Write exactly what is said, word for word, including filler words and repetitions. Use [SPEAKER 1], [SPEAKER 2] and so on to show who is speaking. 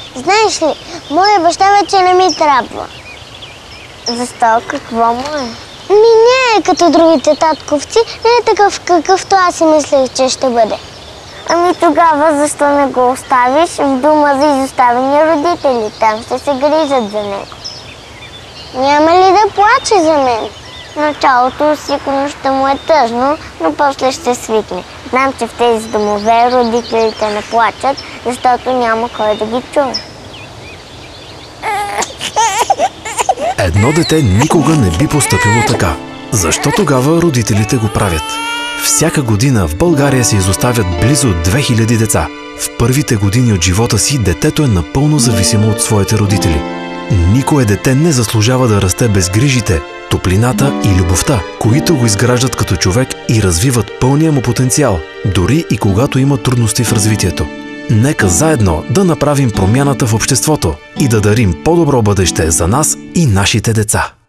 [SPEAKER 1] Знаеш ли, моя баща вече не ми трябва.
[SPEAKER 2] Защо? Какво му е?
[SPEAKER 1] Ми не е като другите татковци, не е такъв какъвто аз си мислех, че ще бъде.
[SPEAKER 2] Ами тогава защо не го оставиш в дома за изоставени родители? Там ще се грижат за него.
[SPEAKER 1] Няма ли да плаче за мен?
[SPEAKER 2] В началото сигурно ще му е тъжно, но после ще свикне. Знам, че в тези домове родителите не плачат, защото няма кой да ги чуе.
[SPEAKER 3] Едно дете никога не би постъпило така. Защо тогава родителите го правят? Всяка година в България се изоставят близо две хиляди деца. В първите години от живота си детето е напълно зависимо от своите родители. Никое дете не заслужава да расте без грижите, топлината и любовта, които го изграждат като човек и развиват пълния му потенциал, дори и когато има трудности в развитието. Нека заедно да направим промяната в обществото и да дарим по-добро бъдеще за нас и нашите деца.